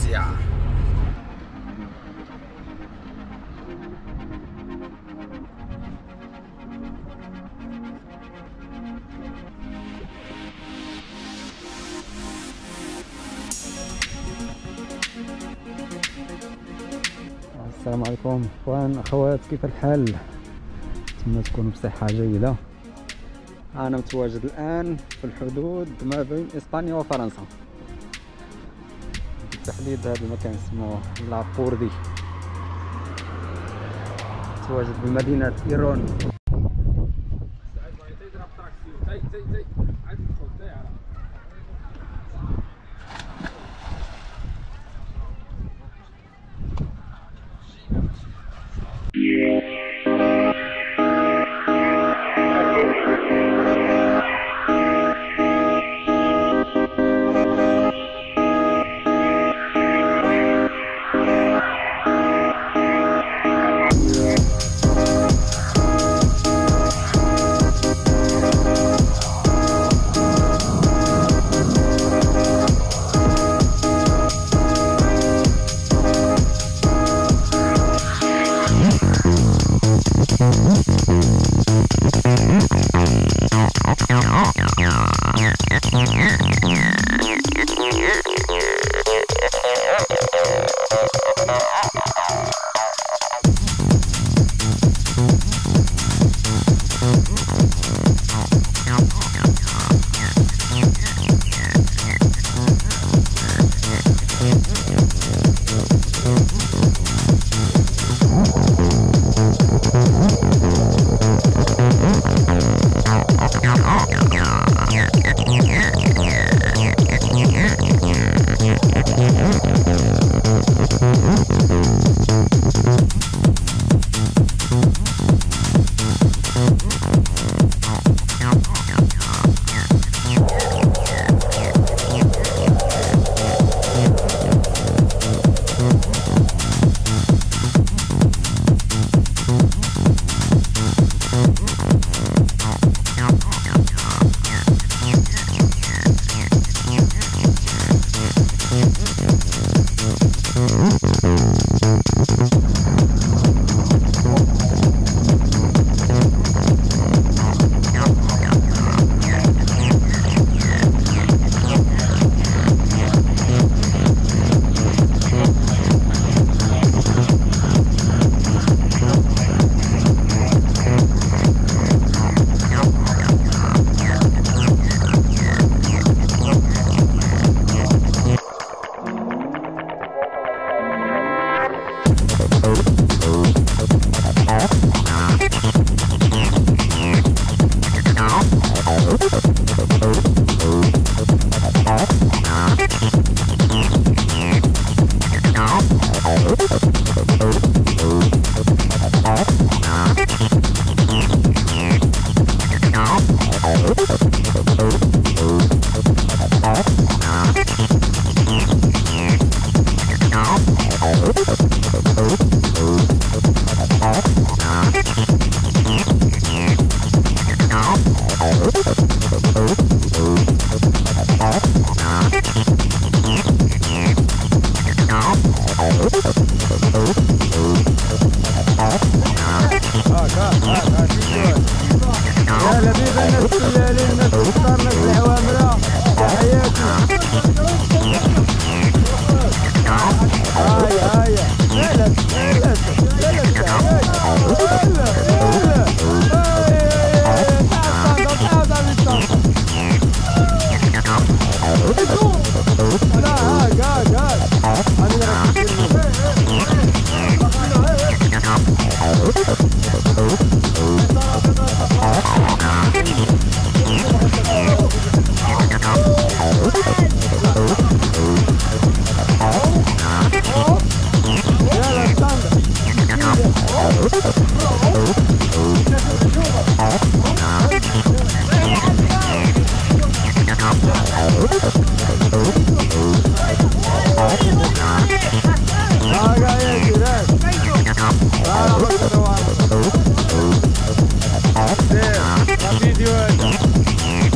السياحة. السلام عليكم اخوان اخوات، كيف الحال؟ اتمنى تكونوا بصحه جيده. انا متواجد الان في الحدود ما بين اسبانيا وفرنسا، بالتحديد هذا المكان اسمه لابوردي، متواجد بمدينه ايرون. يا لبيب الناس الليالي الناس تختار لك العوامرة. تحياتي. هاي مالك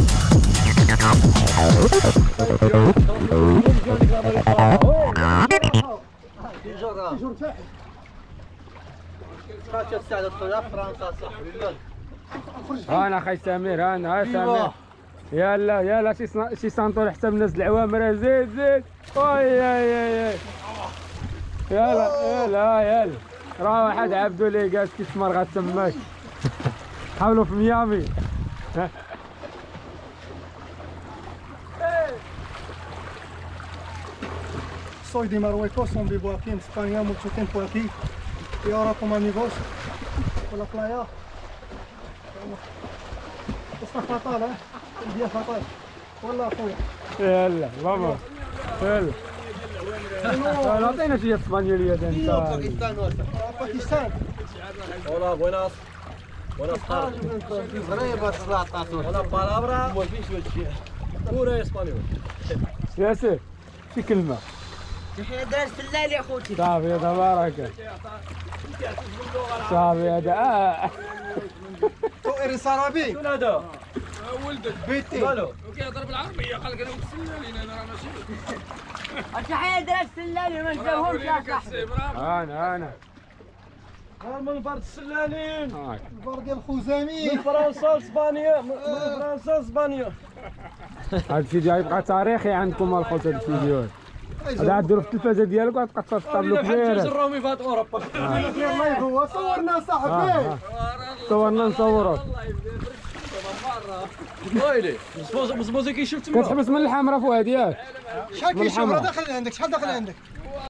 Oh, انا خاي سمير انا سمير. يلا يلا شي سانطور حتى من الناس العوامر. زيد زيد. وي يا يلا يلا يلا. راه واحد عبدو لي جالس كيتمرغ تماك. حاولوا في ميامي. Soy de Marruecos, on vivo aquí en España mucho tiempo aquí y ahora como amigos por la playa. Está fatal, el día fatal. والله اخويا. يلا فاموس. يلا عطينا شي اسبانيوليه انت. باكستان. Hola, buenas. Buenas tardes. Una palabra pura español. ياسر شي كلمه. نحن درس الليل يا خوتي. صافي تبارك. صافي هذا تو اريس عربي. شنو هذا؟ ولدك بيتي. مالو؟ وكيهضر بالعربيه قال لك انا وتسلالين انا راه ماشي التحية درس الليل ما نساوهمش يا صاحبي. انا من فرد السلالين. البر ديال الخزامي. من فرنسا لاسبانيا. من فرنسا لاسبانيا. هذا الفيديو غيبقى تاريخي عندكم الخوت. هذا الفيديو هذا غديروا في التلفازه ديالك وغتبقى تصور في الطابلو كبير. الرومي فات اوروبا. الله هو صورنا صاحبي. صورنا نصوروا. ويلي مزبوزي كي شفت كتحبس من الحمراء فؤاد ياك. شحال كيشوف؟ داخل عندك شحال داخل عندك؟